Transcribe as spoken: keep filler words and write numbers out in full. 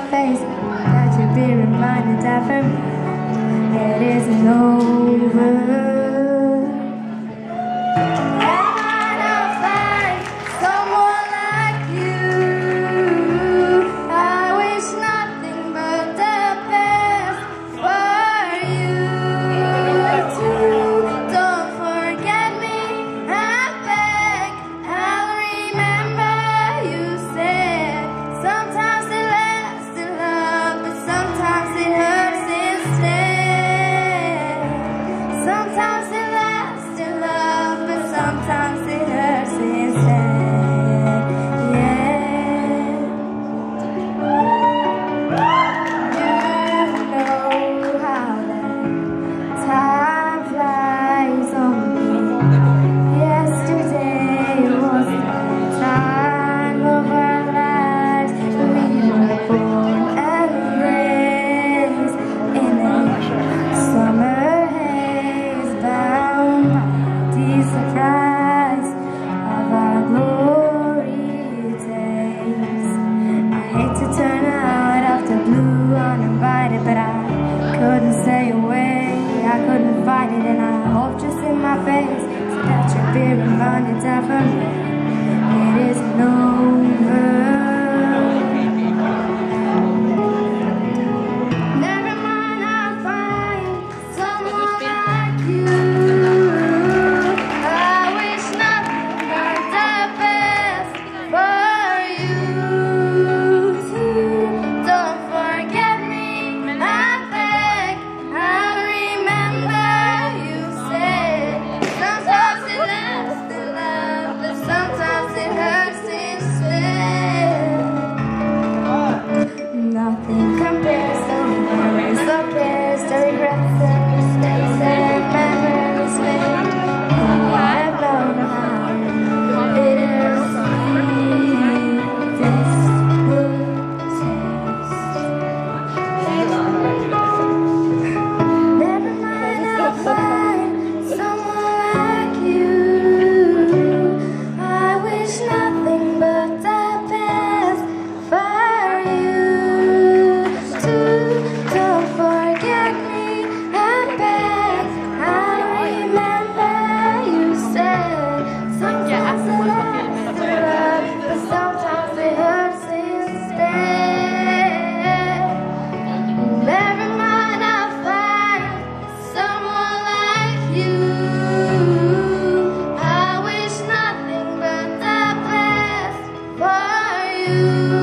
face, that you'll be reminded that for me it isn't over. Surprise of our glory days. I hate to turn out of the blue uninvited, but I couldn't stay away, I couldn't fight it, and I hope just in my face so that you'll be reminded that for me it isn't over. Nothing compares to memories of cares, to regrets and mistakes and memories made. Oh, I've known how it is sweet, this would taste. Never mind, I'll find someone like you. I wish nothing but the best for you. You